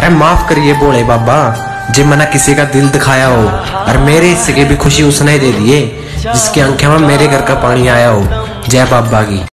अरे माफ करिए भोले बाबा, जे मैंने किसी का दिल दिखाया हो और मेरे हिस्से की भी खुशी उसने दे दिए, जिसकी आंखें में मेरे घर का पानी आया हो। जय बाबा की।